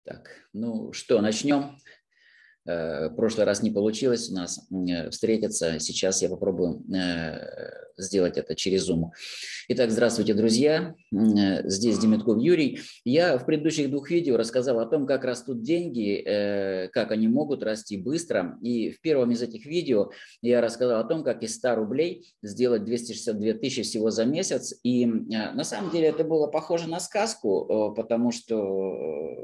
Так, ну что, начнем. В прошлый раз не получилось у нас встретиться. Сейчас я попробую сделать это через Zoom. Итак, здравствуйте, друзья. Здесь Демитков Юрий. Я в предыдущих двух видео рассказал о том, как растут деньги, как они могут расти быстро. И в первом из этих видео я рассказал о том, как из 100 рублей сделать 262 тысячи всего за месяц. И на самом деле это было похоже на сказку, потому что,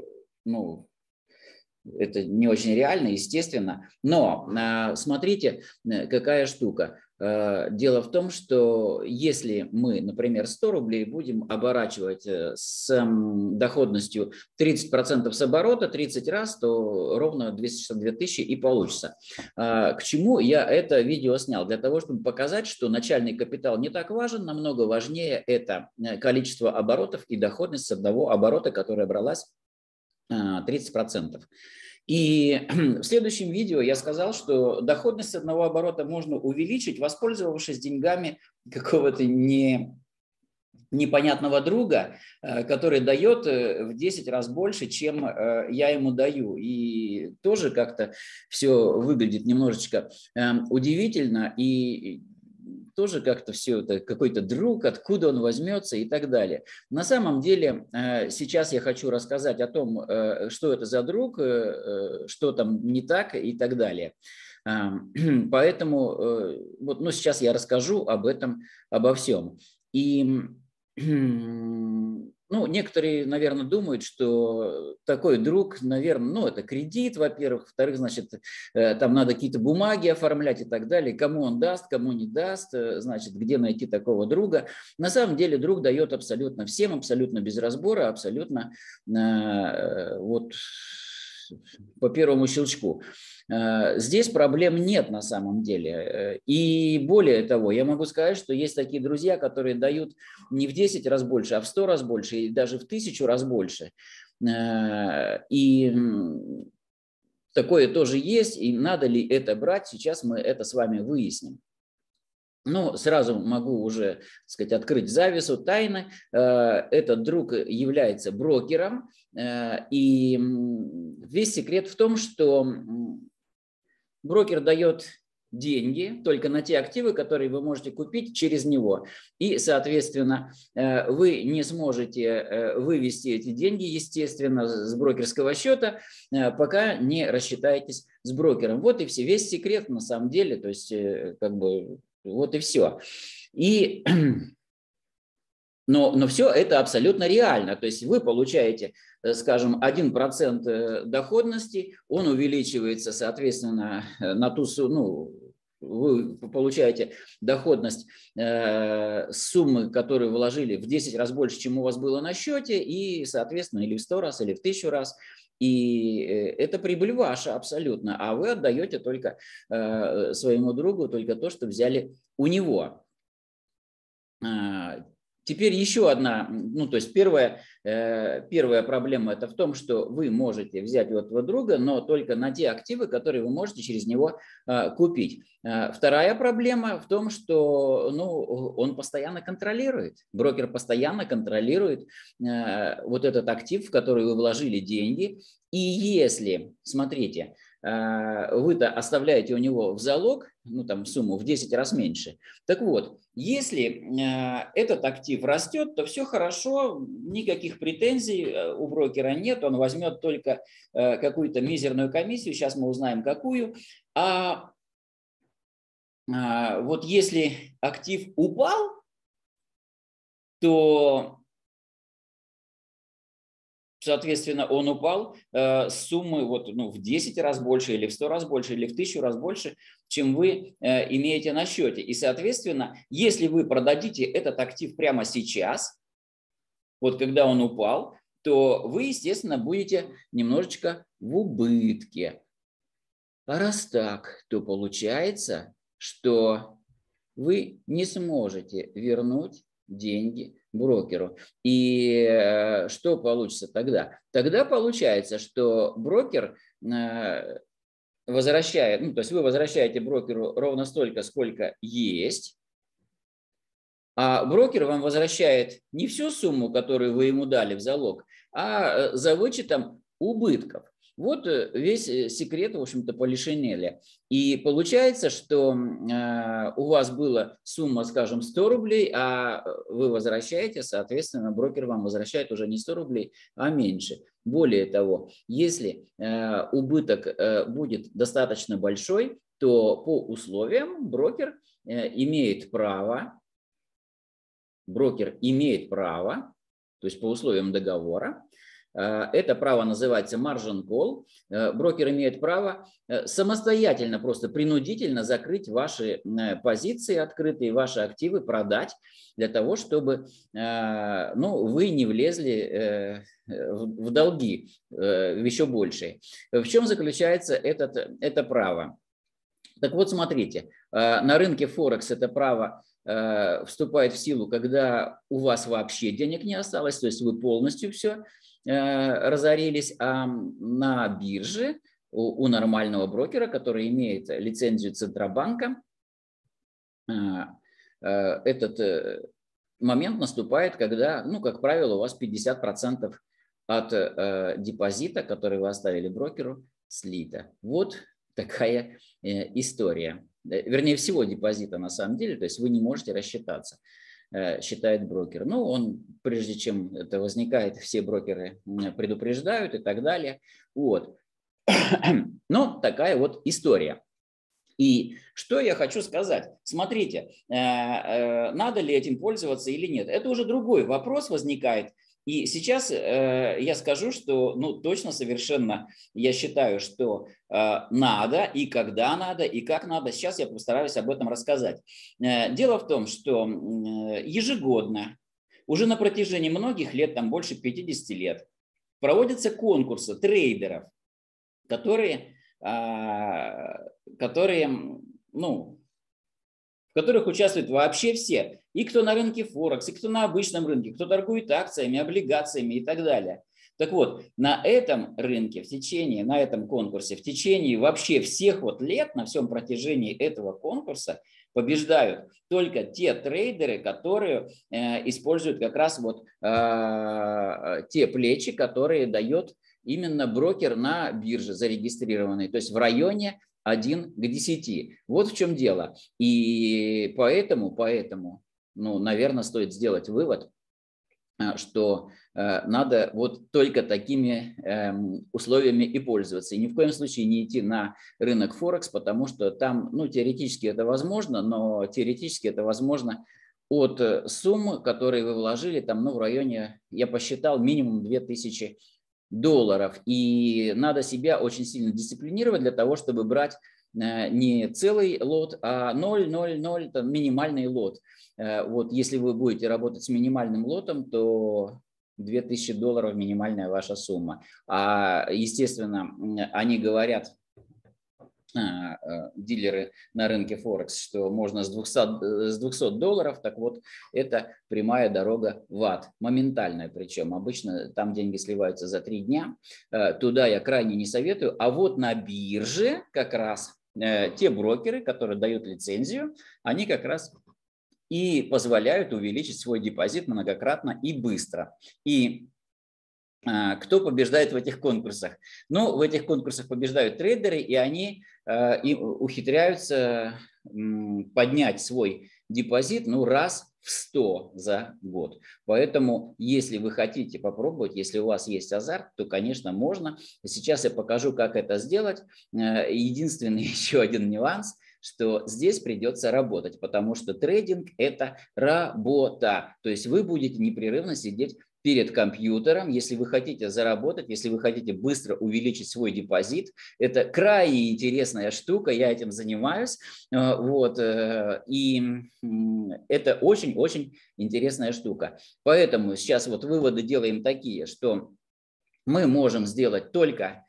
это не очень реально, естественно. Но смотрите, какая штука. Дело в том, что если мы, например, 100 рублей будем оборачивать с доходностью 30% с оборота 30 раз, то ровно 262 тысячи и получится. К чему я это видео снял? Для того, чтобы показать, что начальный капитал не так важен, намного важнее это количество оборотов и доходность с одного оборота, которая бралась 30%. И в следующем видео я сказал, что доходность с одного оборота можно увеличить, воспользовавшись деньгами какого-то непонятного друга, который дает в 10 раз больше, чем я ему даю. И тоже как-то все выглядит немножечко удивительно, и тоже как-то все это какой-то друг, откуда он возьмется и так далее. На самом деле сейчас я хочу рассказать о том, что это за друг, что там не так и так далее. Поэтому вот, сейчас я расскажу об этом, обо всем. И некоторые, наверное, думают, что такой друг, наверное, это кредит, во-первых, во-вторых, значит, там надо какие-то бумаги оформлять и так далее, кому он даст, кому не даст, значит, где найти такого друга. На самом деле друг дает абсолютно всем, абсолютно без разбора, абсолютно вот по первому щелчку. Здесь проблем нет на самом деле. И более того, я могу сказать, что есть такие друзья, которые дают не в 10 раз больше, а в 100 раз больше, и даже в 1000 раз больше. И такое тоже есть, и надо ли это брать, сейчас мы это с вами выясним. Сразу могу уже, так сказать, открыть завесу тайны. Этот друг является брокером, и весь секрет в том, что брокер дает деньги только на те активы, которые вы можете купить через него. И, соответственно, вы не сможете вывести эти деньги, естественно, с брокерского счета, пока не рассчитаетесь с брокером. Вот и все, весь секрет на самом деле, то есть вот и все. Но все это абсолютно реально. То есть вы получаете, скажем, 1% доходности, он увеличивается, соответственно, на ту сумму, вы получаете доходность суммы, которую вложили в 10 раз больше, чем у вас было на счете, и, соответственно, или в 100 раз, или в 1000 раз. И это прибыль ваша абсолютно, а вы отдаете только своему другу только то, что взяли у него. Теперь еще одна, то есть первая проблема это в том, что вы можете взять у этого друга, но только на те активы, которые вы можете через него купить. Вторая проблема в том, что он постоянно контролирует, брокер постоянно контролирует вот этот актив, в который вы вложили деньги. И если, смотрите, вы-то оставляете у него в залог, сумму в 10 раз меньше. Так вот, если этот актив растет, то все хорошо, никаких претензий у брокера нет, он возьмет только какую-то мизерную комиссию, сейчас мы узнаем какую. А вот если актив упал, то соответственно, он упал с суммы в 10 раз больше, или в 100 раз больше, или в 1000 раз больше, чем вы имеете на счете. И, соответственно, если вы продадите этот актив прямо сейчас, вот когда он упал, то вы, естественно, будете немножечко в убытке. А раз так, то получается, что вы не сможете вернуть деньги брокеру. И что получится тогда? Тогда получается, что брокер возвращает, то есть вы возвращаете брокеру ровно столько, сколько есть, а брокер вам возвращает не всю сумму, которую вы ему дали в залог, а за вычетом убытков. Вот весь секрет, в общем-то, Полишинеля. И получается, что у вас была сумма, скажем, 100 рублей, а вы возвращаете, соответственно, брокер вам возвращает уже не 100 рублей, а меньше. Более того, если убыток будет достаточно большой, то по условиям брокер имеет право, то есть по условиям договора, это право называется margin call. Брокер имеет право самостоятельно, просто принудительно закрыть ваши позиции открытые, ваши активы продать для того, чтобы вы не влезли в долги еще большие. В чем заключается это право? Так вот, смотрите, на рынке Форекс это право вступает в силу, когда у вас вообще денег не осталось, то есть вы полностью все разорились, а на бирже у нормального брокера, который имеет лицензию Центробанка, этот момент наступает, когда, как правило, у вас 50% от депозита, который вы оставили брокеру, слито. Вот такая история. Вернее, всего депозита на самом деле, то есть вы не можете рассчитаться, считает брокер. Он, прежде чем это возникает, все брокеры предупреждают и так далее. Вот. Но такая вот история. И что я хочу сказать? Смотрите, надо ли этим пользоваться или нет? Это уже другой вопрос возникает. И сейчас я скажу, что точно совершенно я считаю, что надо, и когда надо, и как надо. Сейчас я постараюсь об этом рассказать. Дело в том, что ежегодно, уже на протяжении многих лет, там больше 50 лет, проводятся конкурсы трейдеров, в которых участвуют вообще все. И кто на рынке Форекс, и кто на обычном рынке, кто торгует акциями, облигациями и так далее. Так вот, на этом рынке, на этом конкурсе, в течение вообще всех лет, на всем протяжении этого конкурса, побеждают только те трейдеры, которые используют как раз те плечи, которые дает именно брокер на бирже зарегистрированный, то есть в районе 1 к 10. Вот в чем дело. И поэтому, наверное, стоит сделать вывод, что надо только такими условиями и пользоваться. И ни в коем случае не идти на рынок Форекс, потому что там, теоретически это возможно, но теоретически это возможно от сумм, которые вы вложили, там, в районе, я посчитал, минимум $2000. И надо себя очень сильно дисциплинировать для того, чтобы брать не целый лот, а 0,0,0, там, минимальный лот. Вот если вы будете работать с минимальным лотом, то $2000 минимальная ваша сумма. А, естественно, они говорят, дилеры на рынке Форекс, что можно с $200, так вот, это прямая дорога в ад, моментальная причем. Обычно там деньги сливаются за 3 дня, туда я крайне не советую. А вот на бирже как раз те брокеры, которые дают лицензию, они как раз и позволяют увеличить свой депозит многократно и быстро. И кто побеждает в этих конкурсах? В этих конкурсах побеждают трейдеры, и они ухитряются поднять свой депозит раз в 100 за год. Поэтому, если вы хотите попробовать, если у вас есть азарт, то, конечно, можно. Сейчас я покажу, как это сделать. Единственный еще один нюанс, что здесь придется работать, потому что трейдинг – это работа. То есть вы будете непрерывно сидеть перед компьютером, если вы хотите заработать, если вы хотите быстро увеличить свой депозит. Это крайне интересная штука, я этим занимаюсь. И это очень-очень интересная штука. Поэтому сейчас выводы делаем такие, что мы можем сделать только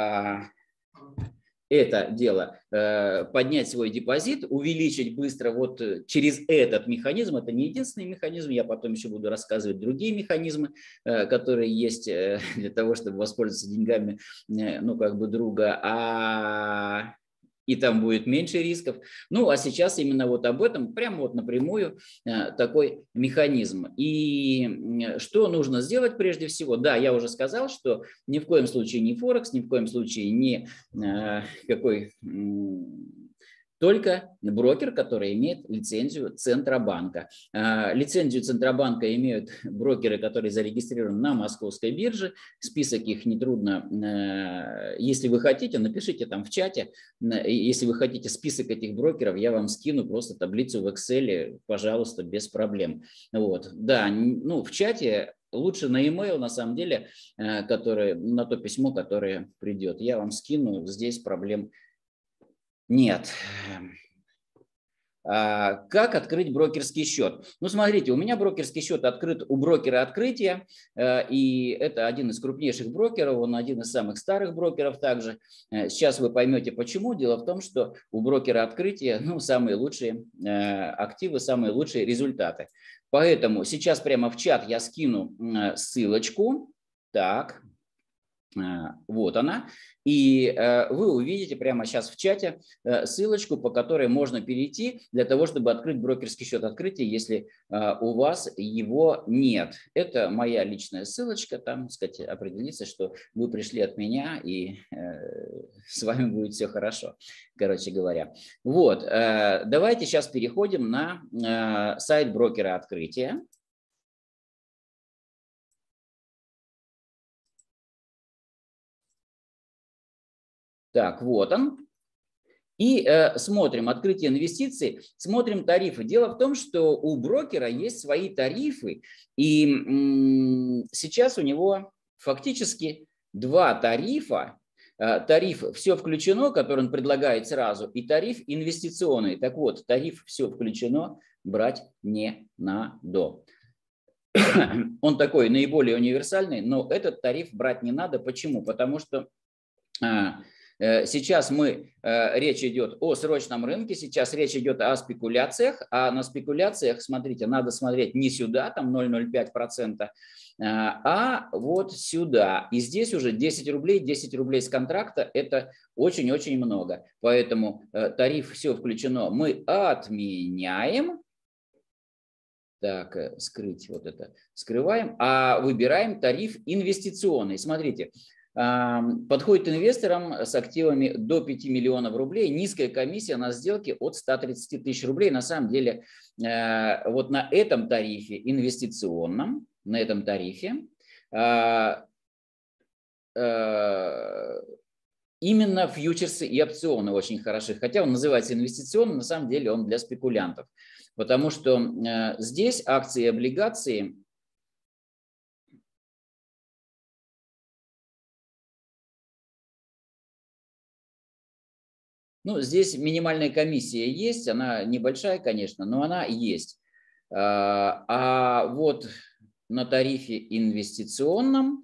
это дело, поднять свой депозит, увеличить быстро через этот механизм. Это не единственный механизм, я потом еще буду рассказывать другие механизмы, которые есть для того, чтобы воспользоваться деньгами друга. и там будет меньше рисков. Ну, а сейчас именно вот об этом, прямо вот напрямую такой механизм. И что нужно сделать прежде всего? Да, я уже сказал, что ни в коем случае не Форекс, ни в коем случае не какой... Только брокер, который имеет лицензию Центробанка. Лицензию Центробанка имеют брокеры, которые зарегистрированы на московской бирже. Список их нетрудно. Если вы хотите, напишите там в чате. Если вы хотите список этих брокеров, я вам скину просто таблицу в Excel, пожалуйста, без проблем. Вот. Да, ну, в чате лучше на e-mail, на самом деле, на то письмо, которое придет. Я вам скину, здесь проблем нет. Как открыть брокерский счет? Ну, смотрите, у меня брокерский счет открыт у брокера открытия, и это один из крупнейших брокеров, он один из самых старых брокеров также. Сейчас вы поймете, почему. Дело в том, что у брокера открытия самые лучшие активы, самые лучшие результаты. Поэтому сейчас прямо в чат я скину ссылочку. Так. Вот она. И вы увидите прямо сейчас в чате ссылочку, по которой можно перейти для того, чтобы открыть брокерский счет открытия, если у вас его нет. Это моя личная ссылочка, там, так сказать, определиться, что вы пришли от меня и с вами будет все хорошо, короче говоря. Вот, давайте сейчас переходим на сайт брокера открытия. Так, вот он. И смотрим открытие инвестиций, смотрим тарифы. Дело в том, что у брокера есть свои тарифы, и сейчас у него фактически два тарифа. Тариф «Все включено», который он предлагает сразу, и тариф инвестиционный. Так вот, тариф «Все включено» брать не надо. Он такой наиболее универсальный, но этот тариф брать не надо. Почему? Потому что сейчас речь идет о срочном рынке, сейчас речь идет о спекуляциях, а на спекуляциях, смотрите, надо смотреть не сюда, там 0,05%, а вот сюда. И здесь уже 10 рублей с контракта – это очень-очень много. Поэтому тариф «Все включено» мы отменяем. Так, скрыть вот это, скрываем, а выбираем тариф инвестиционный. Смотрите. Подходит инвесторам с активами до 5 миллионов рублей, низкая комиссия на сделки от 130 тысяч рублей. На самом деле вот на этом тарифе инвестиционном, на этом тарифе именно фьючерсы и опционы очень хороши. Хотя он называется инвестиционным, на самом деле он для спекулянтов. Потому что здесь акции и облигации здесь минимальная комиссия есть, она небольшая, конечно, но она есть. А вот на тарифе инвестиционном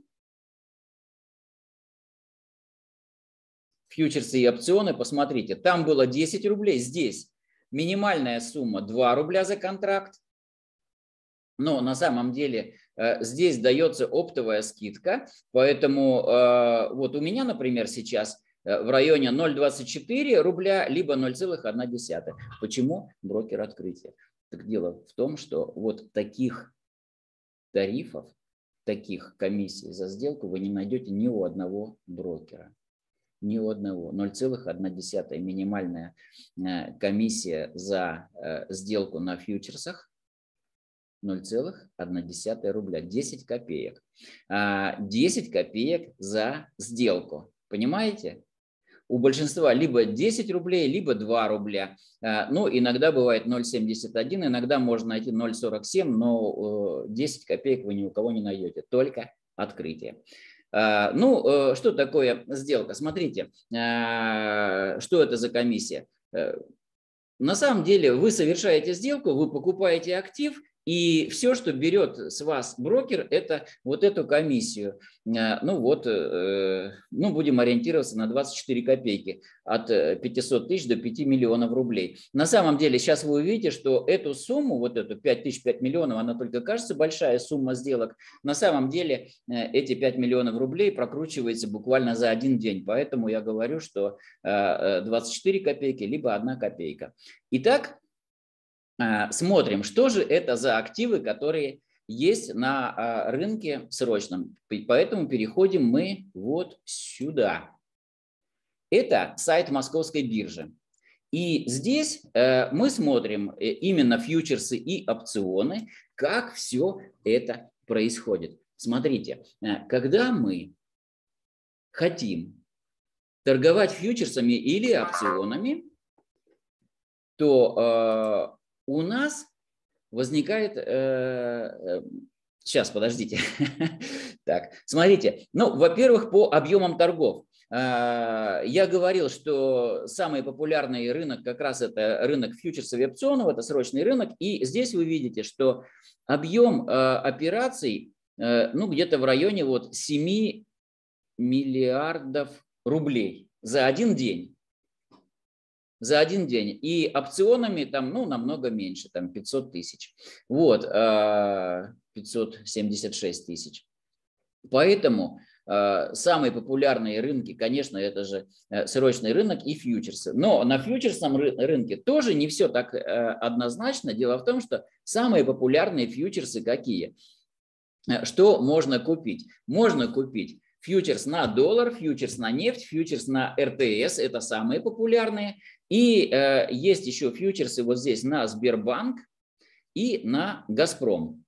фьючерсы и опционы, посмотрите, там было 10 рублей, здесь минимальная сумма 2 рубля за контракт, но на самом деле здесь дается оптовая скидка, поэтому вот у меня, например, сейчас в районе 0,24 рубля, либо 0,1. Почему брокер открытия? Так дело в том, что вот таких тарифов, таких комиссий за сделку вы не найдете ни у одного брокера. Ни у одного. 0,1 минимальная комиссия за сделку на фьючерсах. 0,1 рубля. 10 копеек. 10 копеек за сделку. Понимаете? У большинства либо 10 рублей, либо 2 рубля. Ну, иногда бывает 0,71, иногда можно найти 0,47, но 10 копеек вы ни у кого не найдете, только открытие. Ну, что такое сделка? Смотрите, что это за комиссия. На самом деле вы совершаете сделку, вы покупаете актив, И все, что берет с вас брокер, это вот эту комиссию. Ну вот, ну будем ориентироваться на 24 копейки от 500 тысяч до 5 миллионов рублей. На самом деле сейчас вы увидите, что эту сумму, вот эту 5 тысяч, 5 миллионов, она только кажется большая сумма сделок. На самом деле эти 5 миллионов рублей прокручивается буквально за один день. Поэтому я говорю, что 24 копейки либо 1 копейка. Итак, смотрим, что же это за активы, которые есть на рынке срочном. Поэтому переходим мы вот сюда. Это сайт Московской биржи. И здесь мы смотрим именно фьючерсы и опционы, как все это происходит. Смотрите, когда мы хотим торговать фьючерсами или опционами, то у нас возникает... Сейчас, подождите. Так, смотрите. Ну, во-первых, по объемам торгов. Я говорил, что самый популярный рынок как раз это рынок фьючерсов и опционов, это срочный рынок. И здесь вы видите, что объем операций ну, где-то в районе вот 7 миллиардов рублей за один день. За один день. И опционами там, ну, намного меньше, там 500 тысяч. Вот, 576 тысяч. Поэтому самые популярные рынки, конечно, это же срочный рынок и фьючерсы. Но на фьючерсном рынке тоже не все так однозначно. Дело в том, что самые популярные фьючерсы какие? Что можно купить? Можно купить фьючерс на доллар, фьючерс на нефть, фьючерс на РТС, это самые популярные. И есть еще фьючерсы вот здесь на Сбербанк и на Газпром.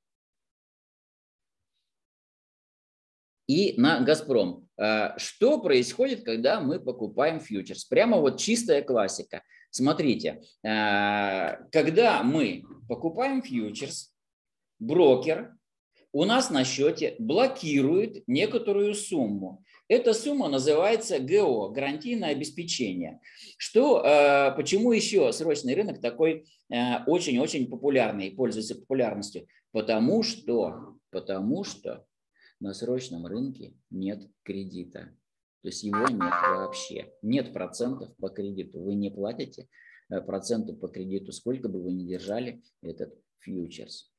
И на Газпром. Что происходит, когда мы покупаем фьючерс? Прямо вот чистая классика. Смотрите, когда мы покупаем фьючерс, брокер у нас на счете блокирует некоторую сумму. Эта сумма называется ГО, гарантийное обеспечение. Почему еще срочный рынок такой очень-очень популярный, пользуется популярностью? Потому что на срочном рынке нет кредита. То есть его нет вообще. Нет процентов по кредиту. Вы не платите проценты по кредиту, сколько бы вы ни держали этот фьючерс.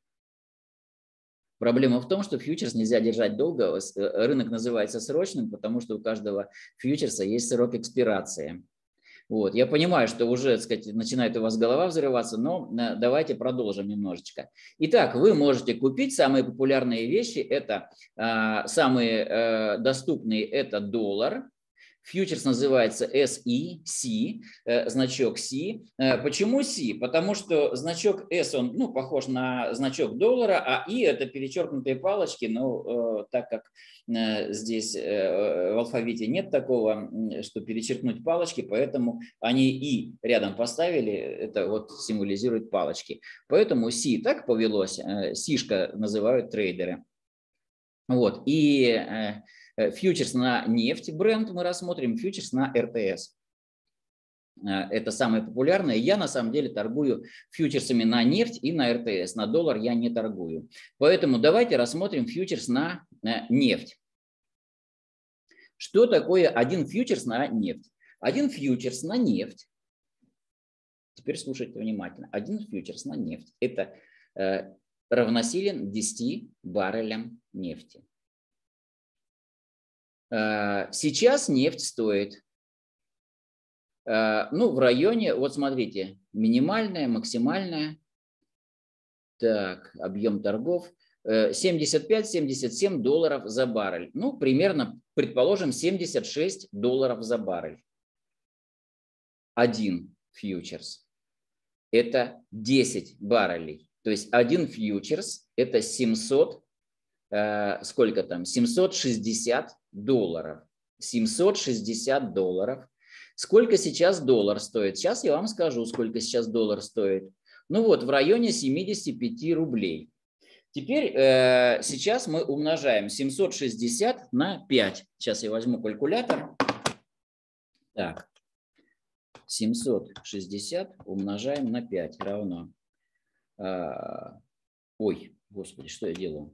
Проблема в том, что фьючерс нельзя держать долго. Рынок называется срочным, потому что у каждого фьючерса есть срок экспирации. Вот. Я понимаю, что уже, так сказать, начинает у вас голова взрываться, но давайте продолжим немножечко. Итак, вы можете купить самые популярные вещи. Это самые доступные, это доллар. Фьючерс называется SEC, значок C. Почему C? Потому что значок S, он похож на значок доллара, а I это перечеркнутые палочки, но так как здесь в алфавите нет такого, что перечеркнуть палочки, поэтому они И рядом поставили, это вот символизирует палочки. Поэтому C так повелось, Сишка называют трейдеры. Вот, и фьючерс на нефть бренд мы рассмотрим, фьючерс на РТС. Это самое популярное. Я на самом деле торгую фьючерсами на нефть и на РТС. На доллар я не торгую. Поэтому давайте рассмотрим фьючерс на нефть. Что такое один фьючерс на нефть? Один фьючерс на нефть. Теперь слушайте внимательно. Один фьючерс на нефть. Это равносилен 10 баррелям нефти. Сейчас нефть стоит, в районе, вот смотрите, минимальная, максимальная, так, объем торгов, 75-77 долларов за баррель. Ну, примерно, предположим, 76 долларов за баррель. Один фьючерс. Это 10 баррелей. То есть один фьючерс это 700, сколько там, 760 долларов. 760 долларов. Сколько сейчас доллар стоит? Сейчас я вам скажу, сколько сейчас доллар стоит. Ну вот, в районе 75 рублей. Теперь сейчас мы умножаем 760 на 5. Сейчас я возьму калькулятор. Так, 760 умножаем на 5 равно ой, господи, что я делаю?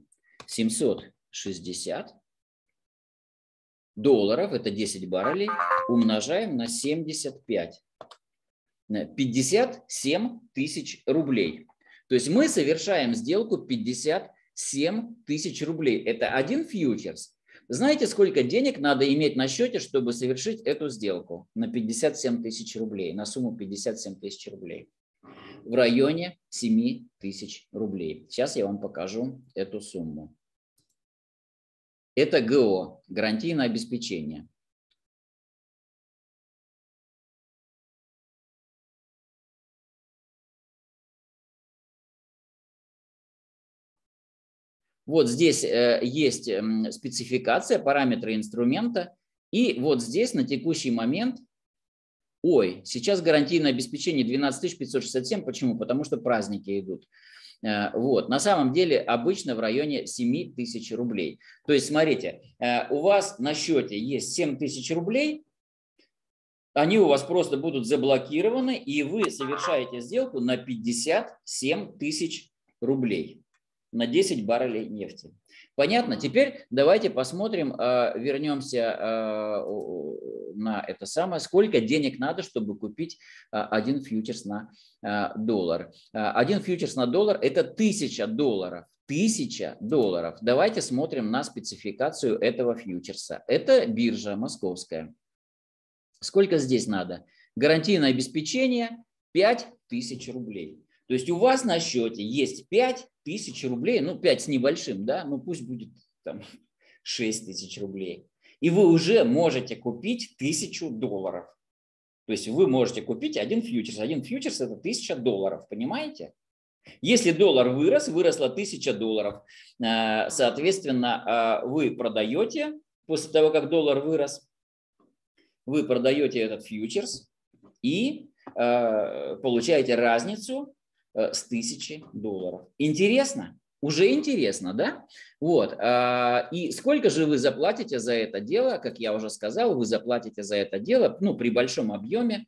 760 долларов, это 10 баррелей, умножаем на 75. 57 тысяч рублей. То есть мы совершаем сделку 57 тысяч рублей. Это один фьючерс. Знаете, сколько денег надо иметь на счете, чтобы совершить эту сделку на 57 тысяч рублей, на сумму 57 тысяч рублей? В районе 7 тысяч рублей. Сейчас я вам покажу эту сумму. Это ГО, гарантийное обеспечение. Вот здесь есть спецификация, параметры инструмента. И вот здесь на текущий момент, сейчас гарантийное обеспечение 12 567. Почему? Потому что праздники идут. Вот. На самом деле обычно в районе 7 тысяч рублей. То есть смотрите, у вас на счете есть 7 тысяч рублей, они у вас просто будут заблокированы, и вы совершаете сделку на 57 тысяч рублей. На 10 баррелей нефти. Понятно? Теперь давайте посмотрим, вернемся на это самое. Сколько денег надо, чтобы купить один фьючерс на доллар? Один фьючерс на доллар – это 1000 долларов. 1000 долларов. Давайте смотрим на спецификацию этого фьючерса. Это биржа московская. Сколько здесь надо? Гарантийное обеспечение 5000 рублей. То есть у вас на счете есть 5000 рублей, ну 5 с небольшим, да, ну пусть будет там 6000 рублей. И вы уже можете купить 1000 долларов. То есть вы можете купить один фьючерс. Один фьючерс – это 1000 долларов, понимаете? Если доллар выросло 1000 долларов, соответственно, вы продаете, после того, как доллар вырос, вы продаете этот фьючерс и получаете разницу с 1000 долларов. Интересно? Уже интересно, да? Вот. И сколько же вы заплатите за это дело? Как я уже сказал, вы заплатите за это дело, ну, при большом объеме,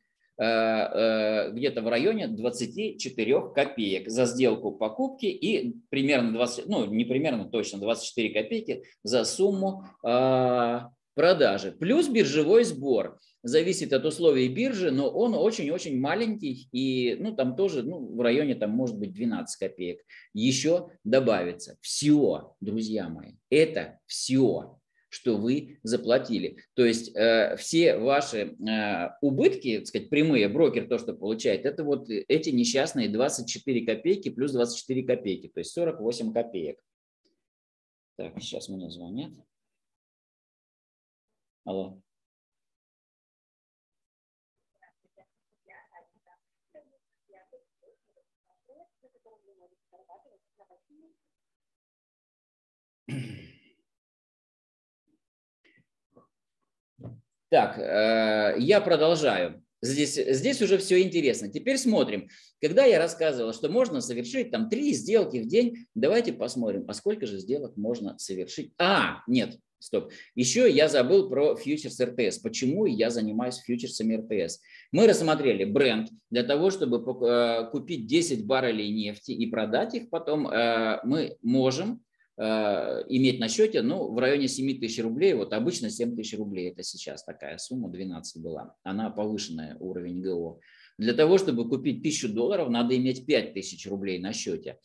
где-то в районе 24 копеек за сделку покупки и примерно 20, ну, не примерно, точно 24 копейки за сумму продажи. Плюс биржевой сбор. Зависит от условий биржи, но он очень-очень маленький, и ну, там тоже в районе, там, может быть, 12 копеек еще добавится. Все, друзья мои, это все, что вы заплатили. То есть все ваши убытки, так сказать, прямые, брокер то, что получает, это вот эти несчастные 24 копейки плюс 24 копейки, то есть 48 копеек. Так, сейчас мне звонят. Алло. Так, я продолжаю. Здесь уже все интересно. Теперь смотрим. Когда я рассказывал, что можно совершить там 3 сделки в день, давайте посмотрим, а сколько же сделок можно совершить. Нет, стоп. Еще я забыл про фьючерс РТС. Почему я занимаюсь фьючерсами РТС? Мы рассмотрели бренд. Для того, чтобы купить 10 баррелей нефти и продать их потом, мы можем иметь на счете, ну, в районе 7 тысяч рублей, вот обычно 7 тысяч рублей, это сейчас такая сумма, 12 была, она повышенная уровень ГО. Для того, чтобы купить 1000 долларов, надо иметь 5000 рублей на счете.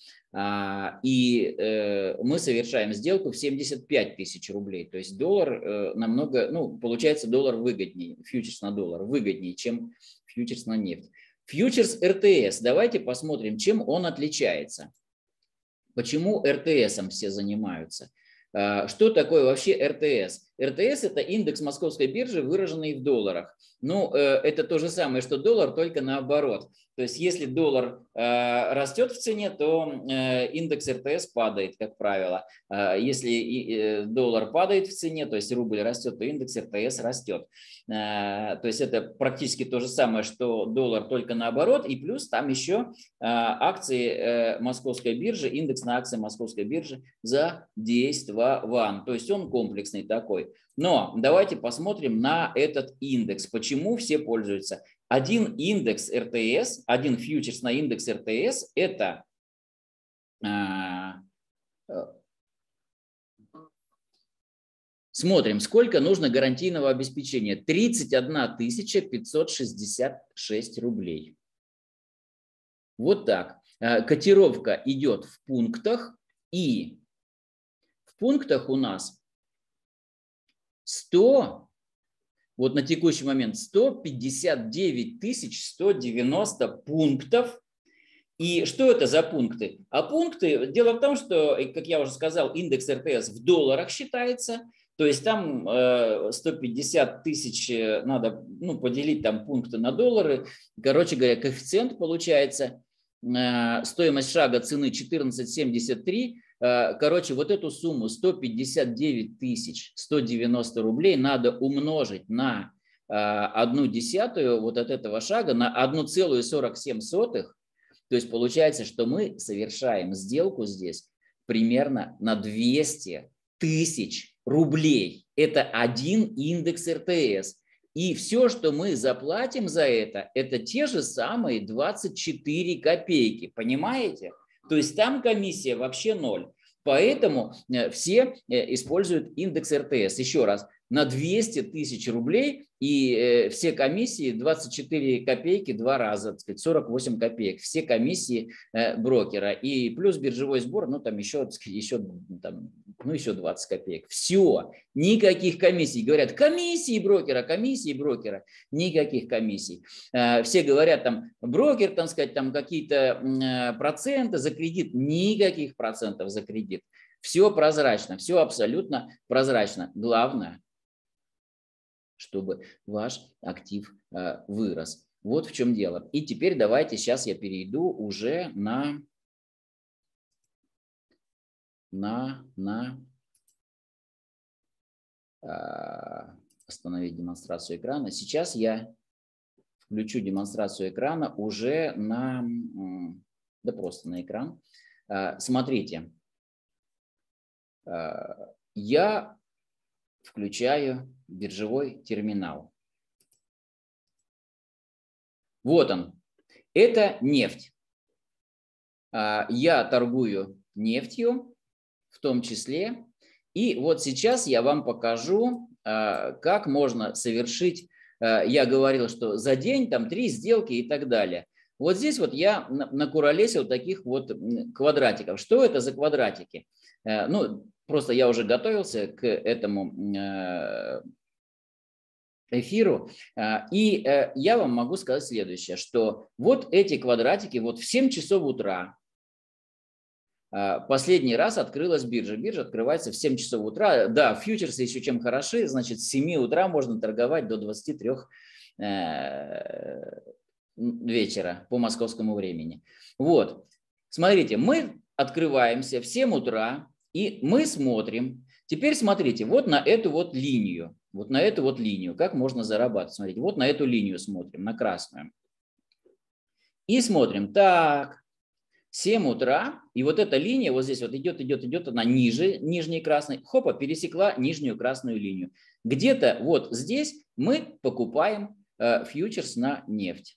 И мы совершаем сделку в 75 тысяч рублей, то есть доллар намного, ну, получается доллар выгоднее, фьючерс на доллар выгоднее, чем фьючерс на нефть. Фьючерс РТС, давайте посмотрим, чем он отличается. Почему РТСом все занимаются? Что такое вообще РТС? РТС – это индекс московской биржи, выраженный в долларах. Ну, это то же самое, что доллар, только наоборот. То есть, если доллар растет в цене, то индекс РТС падает, как правило. Если доллар падает в цене, то есть рубль растет, то индекс РТС растет. То есть, это практически то же самое, что доллар, только наоборот. И плюс там еще акции московской биржи, индекс на акции московской биржи задействован. То есть, он комплексный такой. Но давайте посмотрим на этот индекс. Почему все пользуются? Один индекс РТС, один фьючерс на индекс РТС – это Смотрим, сколько нужно гарантийного обеспечения. 31 566 рублей. Вот так. Котировка идет в пунктах. И в пунктах у нас 100, вот на текущий момент 159 190 пунктов. И что это за пункты? А пункты, дело в том, что, как я уже сказал, индекс РТС в долларах считается. То есть там 150 тысяч надо поделить там пункты на доллары. Короче говоря, коэффициент получается. Стоимость шага цены 14,73. Короче, вот эту сумму 159 190 рублей надо умножить на 1/10 вот от этого шага, на 1,47. То есть получается, что мы совершаем сделку здесь примерно на 200 тысяч рублей. Это один индекс РТС. И все, что мы заплатим за это те же самые 24 копейки. Понимаете? То есть там комиссия вообще 0. Поэтому все используют индекс РТС. Еще раз, на 200 тысяч рублей и все комиссии 24 копейки 2 раза, так сказать, 48 копеек. Все комиссии брокера. И плюс биржевой сбор, там еще 20 копеек. Все, никаких комиссий. Говорят, комиссии брокера. Никаких комиссий. Все говорят, там, брокер, там сказать, там какие-то проценты за кредит. Никаких процентов за кредит. Все прозрачно, все абсолютно прозрачно. Главное, чтобы ваш актив вырос. Вот в чем дело. И теперь давайте, сейчас я перейду уже на остановить демонстрацию экрана. Сейчас я включу демонстрацию экрана уже просто на экран. Смотрите, я включаю биржевой терминал. Вот он. Это нефть. Я торгую нефтью в том числе. И вот сейчас я вам покажу, как можно совершить. Я говорил, что за день там 3 сделки и так далее. Вот здесь вот я накуролесил таких вот квадратиков. Что это за квадратики? Просто я уже готовился к этому эфиру, и я вам могу сказать следующее, что вот эти квадратики, вот в 7 часов утра последний раз открылась биржа. Биржа открывается в 7 часов утра. Да, фьючерсы еще чем хороши, значит, с 7 утра можно торговать до 23 вечера по московскому времени. Вот, смотрите, мы открываемся в 7 утра, и мы смотрим. Теперь смотрите, вот на эту вот линию. Вот на эту вот линию. Как можно зарабатывать? Смотрите, вот на эту линию смотрим, на красную. И смотрим, так, 7 утра, и вот эта линия вот здесь вот идет, она ниже нижней красной, хопа, пересекла нижнюю красную линию. Где-то вот здесь мы покупаем фьючерс на нефть.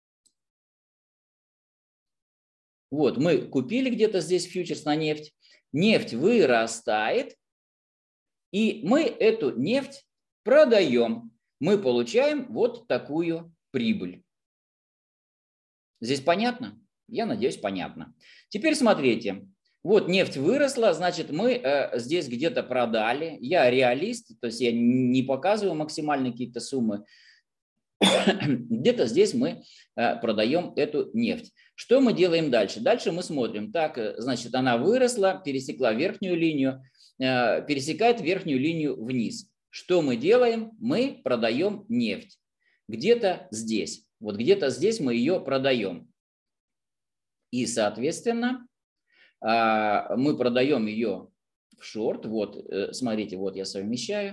Вот, мы купили где-то здесь фьючерс на нефть, нефть вырастает, и мы эту нефть продаем. Мы получаем вот такую прибыль. Здесь понятно? Я надеюсь, понятно. Теперь смотрите. Вот нефть выросла, значит, мы здесь где-то продали. Я реалист, то есть я не показываю максимальные какие-то суммы. Где-то здесь мы продаем эту нефть. Что мы делаем дальше? Дальше мы смотрим. Так, значит, она выросла, пересекла верхнюю линию, пересекает верхнюю линию вниз. Что мы делаем? Мы продаем нефть. Где-то здесь. Вот где-то здесь мы ее продаем. И, соответственно, мы продаем ее в шорт. Вот, смотрите, вот я совмещаю.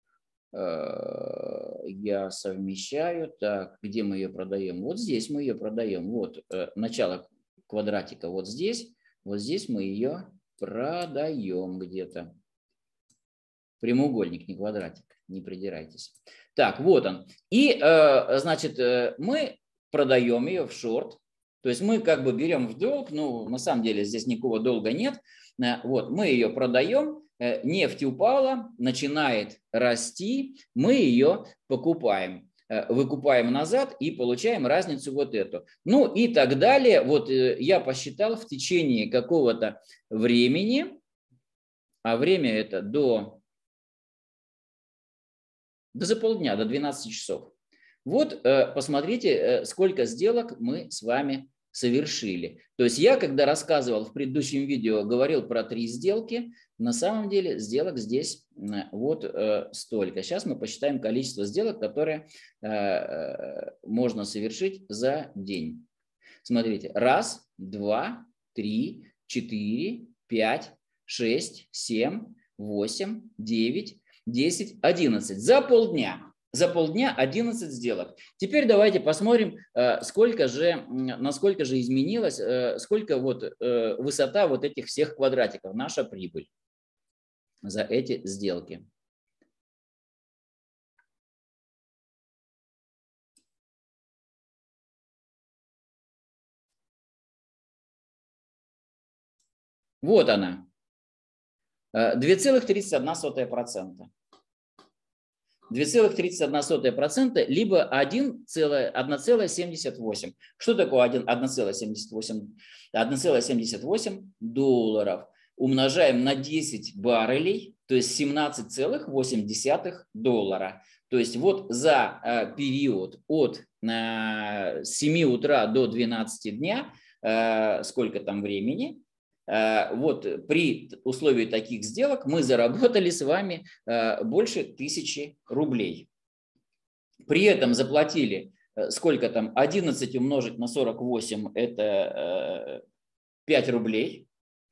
Так, где мы ее продаем? Вот здесь мы ее продаем. Вот начало квадратика вот здесь мы ее продаем где-то. Прямоугольник, не квадратик, не придирайтесь. Так, вот он. И, значит, мы продаем ее в шорт. То есть мы как бы берем в долг, ну, на самом деле здесь никакого долга нет. Вот, мы ее продаем, нефть упала, начинает расти, мы ее покупаем. Выкупаем назад и получаем разницу вот эту. Ну и так далее. Вот я посчитал в течение какого-то времени, а время это за полдня, до 12 часов. Вот посмотрите, сколько сделок мы с вами совершили. То есть я, когда рассказывал в предыдущем видео, говорил про 3 сделки, на самом деле сделок здесь вот столько. Сейчас мы посчитаем количество сделок, которые можно совершить за день. Смотрите, 1, 2, 3, 4, 5, 6, 7, 8, 9, 10, 11. За полдня. За полдня 11 сделок. Теперь давайте посмотрим, насколько же изменилась, сколько вот высота вот этих всех квадратиков, наша прибыль за эти сделки. Вот она. 2,31%. 2,31%, либо 1,78. Что такое 1,78? 1,78 долларов умножаем на 10 баррелей, то есть 17,8 доллара. То есть вот за период от 7 утра до 12 дня, сколько там времени, вот при условии таких сделок мы заработали с вами больше 1000 рублей. При этом заплатили, сколько там, 11 умножить на 48, это 5 рублей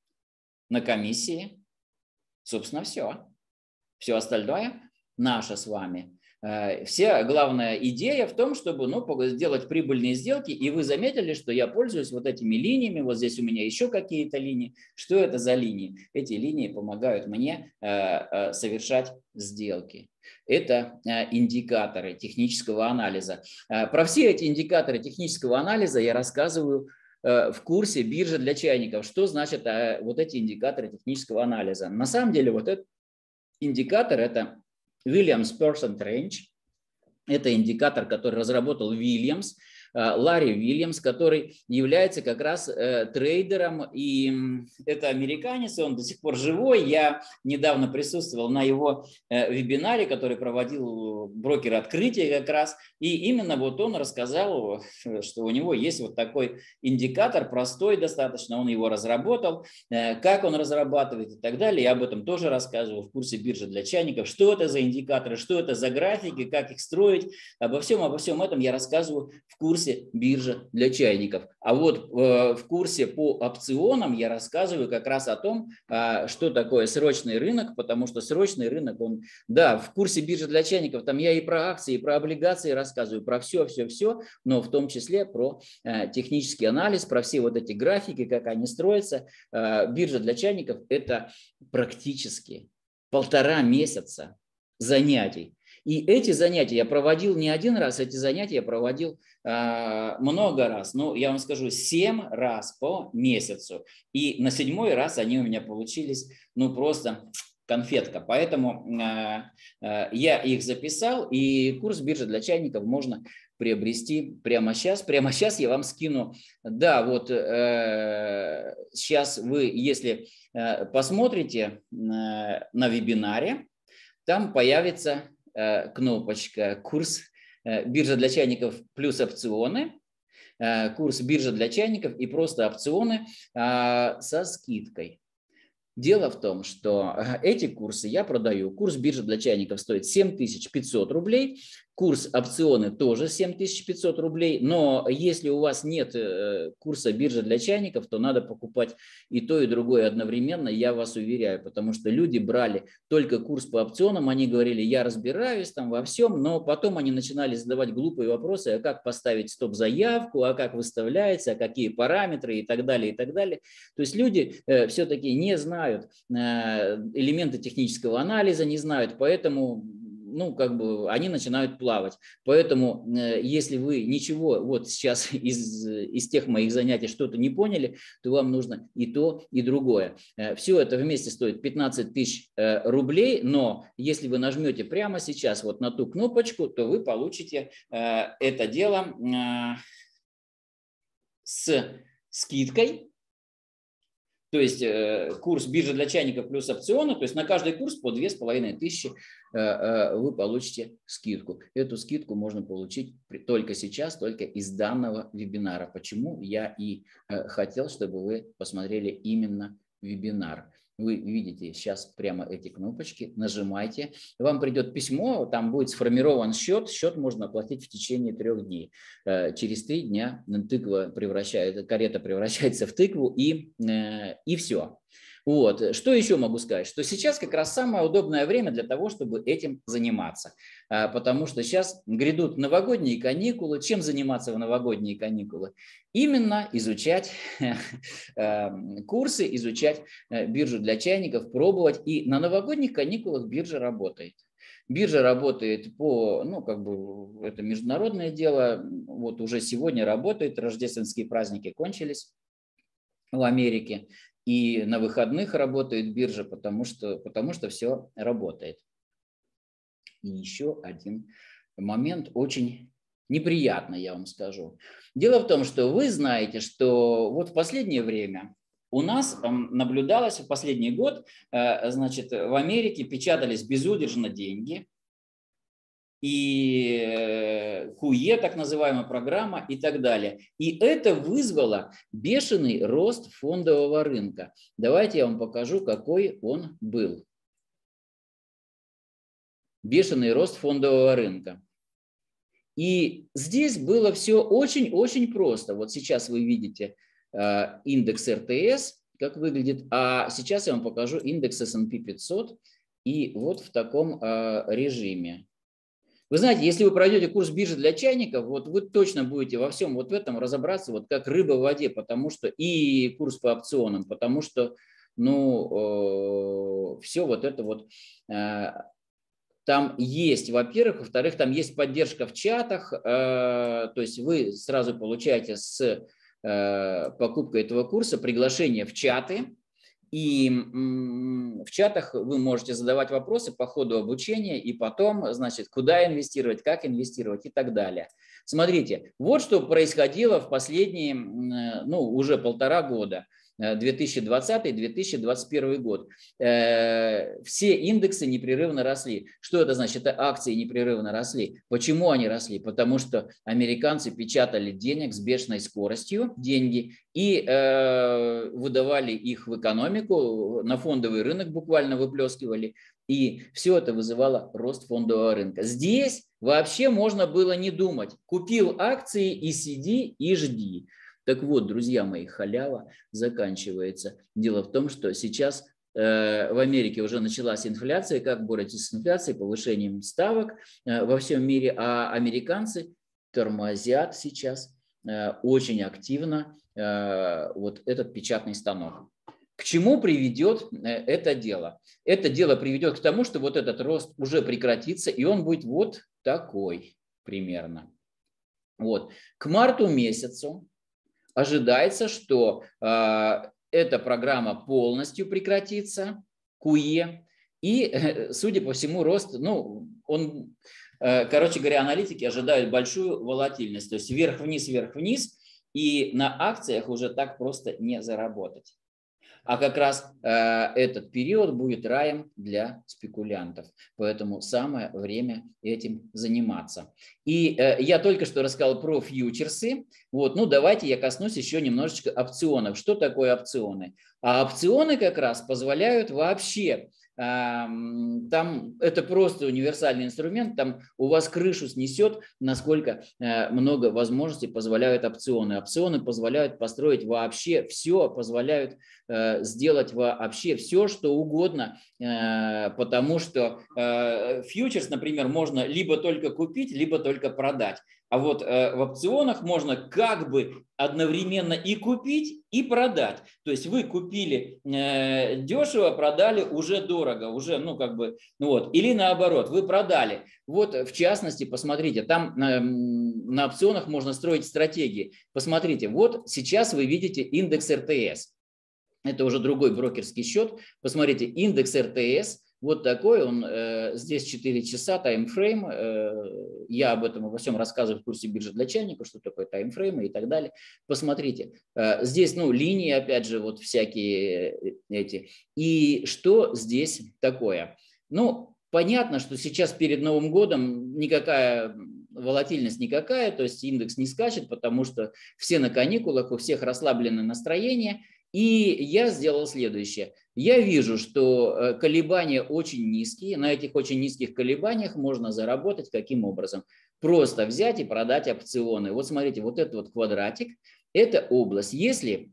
на комиссии. Собственно, все. Все остальное наше с вами. Вся главная идея в том, чтобы сделать прибыльные сделки, и вы заметили, что я пользуюсь вот этими линиями, вот здесь у меня еще какие-то линии. Что это за линии? Эти линии помогают мне совершать сделки. Это индикаторы технического анализа. Про все эти индикаторы технического анализа я рассказываю в курсе «Биржа для чайников». Что значит вот эти индикаторы технического анализа? На самом деле вот этот индикатор – это Williams Percent Range. Это индикатор, который разработал Williams, Ларри Вильямс, который является как раз трейдером, и это американец, он до сих пор живой. Я недавно присутствовал на его вебинаре, который проводил брокер открытия как раз, и именно вот он рассказал, что у него есть вот такой индикатор, простой достаточно, он его разработал, как он разрабатывает и так далее. Я об этом тоже рассказывал в курсе «Биржа для чайников», что это за индикаторы, что это за графики, как их строить. Обо всем этом я рассказываю в курсе «Биржа для чайников». А вот в курсе по опционам я рассказываю как раз о том, что такое срочный рынок, потому что срочный рынок, да, в курсе «Биржа для чайников» там я и про акции, и про облигации рассказываю, про все, но в том числе про технический анализ, про все вот эти графики, как они строятся. «Биржа для чайников» – это практически 1,5 месяца занятий. И эти занятия я проводил не один раз, эти занятия я проводил много раз. Ну, я вам скажу, 7 раз по месяцу. И на 7-й раз они у меня получились, ну, просто конфетка. Поэтому я их записал, и курс «Биржа для чайников» можно приобрести прямо сейчас. Прямо сейчас я вам скину. Да, вот сейчас вы, если посмотрите на вебинаре, там появится кнопочка «Курс биржа для чайников плюс опционы», курс «Биржа для чайников» и просто опционы со скидкой. Дело в том, что эти курсы я продаю. Курс «Биржа для чайников» стоит 7500 рублей. Курс опционы тоже 7500 рублей. Но если у вас нет курса «Биржа для чайников», то надо покупать и то, и другое одновременно, я вас уверяю. Потому что люди брали только курс по опционам, они говорили, я разбираюсь там во всем, но потом они начинали задавать глупые вопросы, а как поставить стоп-заявку, а как выставляется, а какие параметры и так далее, и так далее. То есть люди все-таки не знают элементы технического анализа, не знают, поэтому ну, как бы они начинают плавать. Поэтому, если вы ничего вот сейчас из тех моих занятий что-то не поняли, то вам нужно и то, и другое. Все это вместе стоит 15 тысяч рублей, но если вы нажмете прямо сейчас вот на ту кнопочку, то вы получите это дело с скидкой. То есть курс биржа для чайников плюс опционы, то есть на каждый курс по 2500 вы получите скидку. Эту скидку можно получить только сейчас, только из данного вебинара. Почему я и хотел, чтобы вы посмотрели именно вебинар. Вы видите сейчас прямо эти кнопочки, нажимайте. Вам придет письмо, там будет сформирован счет. Счет можно оплатить в течение 3 дней. Через 3 дня карета превращается в тыкву и все. Вот. Что еще могу сказать? Что сейчас как раз самое удобное время для того, чтобы этим заниматься. Потому что сейчас грядут новогодние каникулы. Чем заниматься в новогодние каникулы? Именно изучать курсы, изучать биржу для чайников, пробовать. И на новогодних каникулах биржа работает. Биржа работает по, ну, как бы, это международное дело. Вот уже сегодня работает, рождественские праздники кончились в Америке. И на выходных работает биржа, потому что все работает. И еще один момент очень неприятный, я вам скажу. Дело в том, что вы знаете, что вот в последнее время у нас наблюдалось, в последний год, значит, в Америке печатались безудержно деньги. И КУЕ, так называемая программа, и так далее. И это вызвало бешеный рост фондового рынка. Давайте я вам покажу, какой он был. Бешеный рост фондового рынка. И здесь было все очень-очень просто. Вот сейчас вы видите индекс РТС, как выглядит, а сейчас я вам покажу индекс S&P 500, и вот в таком режиме. Вы знаете, если вы пройдете курс биржи для чайников, вот вы точно будете во всем вот этом разобраться, вот как рыба в воде, потому что и курс по опционам, потому что, ну, все вот это вот там есть, во-первых, во-вторых, там есть поддержка в чатах, то есть вы сразу получаете с покупкой этого курса приглашение в чаты. И в чатах вы можете задавать вопросы по ходу обучения и потом, значит, куда инвестировать, как инвестировать и так далее. Смотрите, вот что происходило в последние, ну, уже 1,5 года. 2020-2021 год. Все индексы непрерывно росли. Что это значит? Это акции непрерывно росли. Почему они росли? Потому что американцы печатали денег с бешеной скоростью, деньги, и выдавали их в экономику, на фондовый рынок буквально выплескивали. И все это вызывало рост фондового рынка. Здесь вообще можно было не думать. Купил акции и сиди и жди. Так вот, друзья мои, халява заканчивается. Дело в том, что сейчас в Америке уже началась инфляция. Как бороться с инфляцией? Повышением ставок во всем мире. А американцы тормозят сейчас очень активно вот этот печатный станок. К чему приведет это дело? Это дело приведет к тому, что вот этот рост уже прекратится, и он будет вот такой примерно. Вот. К марту месяцу ожидается, что эта программа полностью прекратится, КУЕ, и, судя по всему, рост, ну, он, короче говоря, аналитики ожидают большую волатильность, то есть вверх-вниз, и на акциях уже так просто не заработать. А как раз этот период будет раем для спекулянтов. Поэтому самое время этим заниматься. И я только что рассказал про фьючерсы. Вот, ну давайте я коснусь еще немножечко опционов. Что такое опционы? А опционы как раз позволяют вообще... Там это просто универсальный инструмент, там у вас крышу снесет, насколько много возможностей позволяют опционы. Опционы позволяют построить вообще все, позволяют сделать вообще все, что угодно, потому что фьючерс, например, можно либо только купить, либо только продать. А вот в опционах можно как бы одновременно и купить, и продать. То есть вы купили дешево, продали уже дорого, уже, ну, как бы, ну вот. Или наоборот, вы продали. Вот, в частности, посмотрите, там на опционах можно строить стратегии. Посмотрите, вот сейчас вы видите индекс РТС. Это уже другой брокерский счет. Посмотрите, индекс РТС. Вот такой он, здесь 4 часа, таймфрейм, я об этом обо всем рассказываю в курсе биржи для чайников, что такое таймфреймы и так далее. Посмотрите, здесь, ну, линии, опять же, вот всякие эти. И что здесь такое? Ну, понятно, что сейчас перед Новым годом никакая волатильность никакая, то есть индекс не скачет, потому что все на каникулах, у всех расслабленное настроение. И я сделал следующее. Я вижу, что колебания очень низкие. На этих очень низких колебаниях можно заработать каким образом? Просто взять и продать опционы. Вот смотрите, вот этот вот квадратик – это область. Если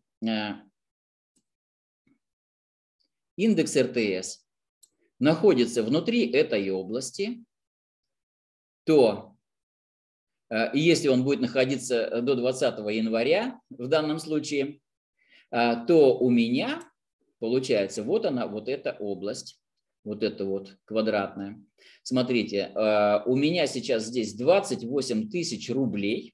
индекс РТС находится внутри этой области, то если он будет находиться до 20 января в данном случае, то у меня получается вот она, вот эта область, вот эта вот квадратная. Смотрите, у меня сейчас здесь 28 тысяч рублей,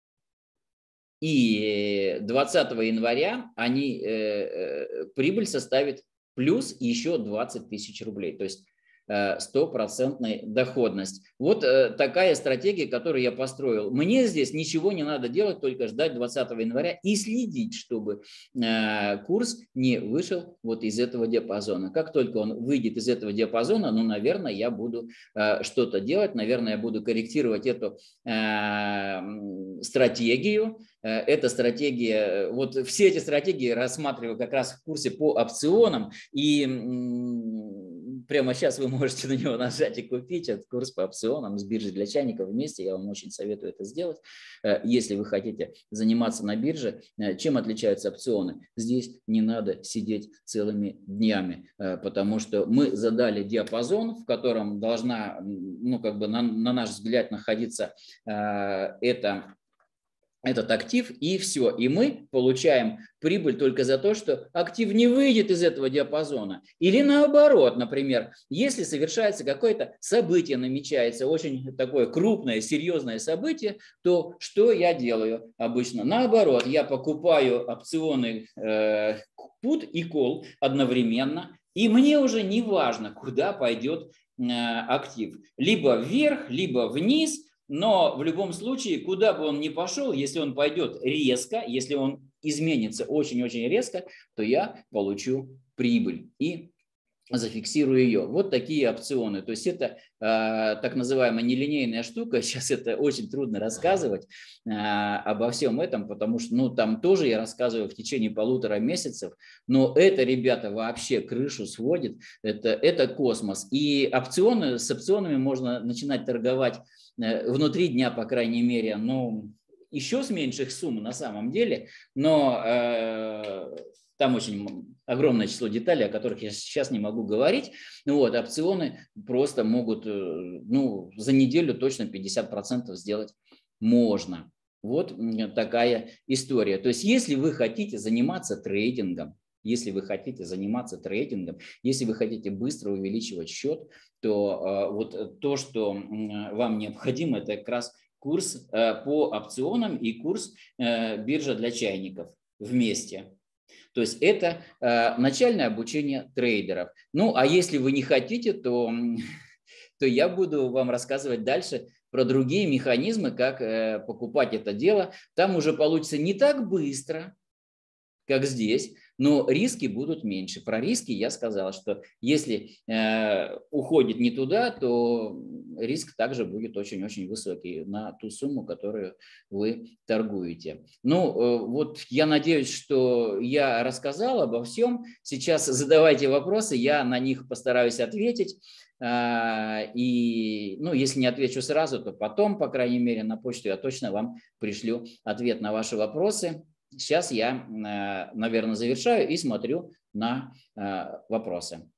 и 20 января прибыль составит плюс еще 20 тысяч рублей, то есть 100% доходность. Вот такая стратегия, которую я построил. Мне здесь ничего не надо делать, только ждать 20 января и следить, чтобы курс не вышел вот из этого диапазона. Как только он выйдет из этого диапазона, ну, наверное, я буду что-то делать, наверное, я буду корректировать эту стратегию. Эта стратегия, вот все эти стратегии рассматриваю как раз в курсе по опционам, и прямо сейчас вы можете на него нажать и купить этот курс по опционам с биржей для чайников вместе. Я вам очень советую это сделать, если вы хотите заниматься на бирже. Чем отличаются опционы? Здесь не надо сидеть целыми днями, потому что мы задали диапазон, в котором должна, ну, как бы на наш взгляд, находиться этот актив, и все. И мы получаем прибыль только за то, что актив не выйдет из этого диапазона. Или наоборот, например, если совершается какое-то событие, намечается очень такое крупное, серьезное событие, то что я делаю обычно? Наоборот, я покупаю опционы put и call одновременно, и мне уже не важно, куда пойдет актив. Либо вверх, либо вниз. Но в любом случае, куда бы он ни пошел, если он пойдет резко, если он изменится очень-очень резко, то я получу прибыль и зафиксирую ее. Вот такие опционы. То есть это так называемая нелинейная штука. Сейчас это очень трудно рассказывать обо всем этом, потому что, ну, там тоже я рассказываю в течение 1,5 месяцев, но это, ребята, вообще крышу сводит. Это космос. И опционы, с опционами можно начинать торговать внутри дня, по крайней мере, ну, еще с меньших сумм на самом деле, но там очень огромное число деталей, о которых я сейчас не могу говорить. Вот, опционы просто могут, ну, за неделю точно 50% сделать можно. Вот такая история. То есть, если вы хотите заниматься трейдингом, если вы хотите быстро увеличивать счет, то вот то, что вам необходимо, это как раз курс по опционам и курс биржа для чайников вместе. То есть это начальное обучение трейдеров. Ну, а если вы не хотите, то я буду вам рассказывать дальше про другие механизмы, как покупать это дело. Там уже получится не так быстро, как здесь, но риски будут меньше. Про риски я сказал, что если уходит не туда, то риск также будет очень-очень высокий на ту сумму, которую вы торгуете. Ну, вот я надеюсь, что я рассказал обо всем. Сейчас задавайте вопросы, я на них постараюсь ответить. И, ну, если не отвечу сразу, то потом, по крайней мере, на почту я точно вам пришлю ответ на ваши вопросы. Сейчас я, наверное, завершаю и смотрю на вопросы.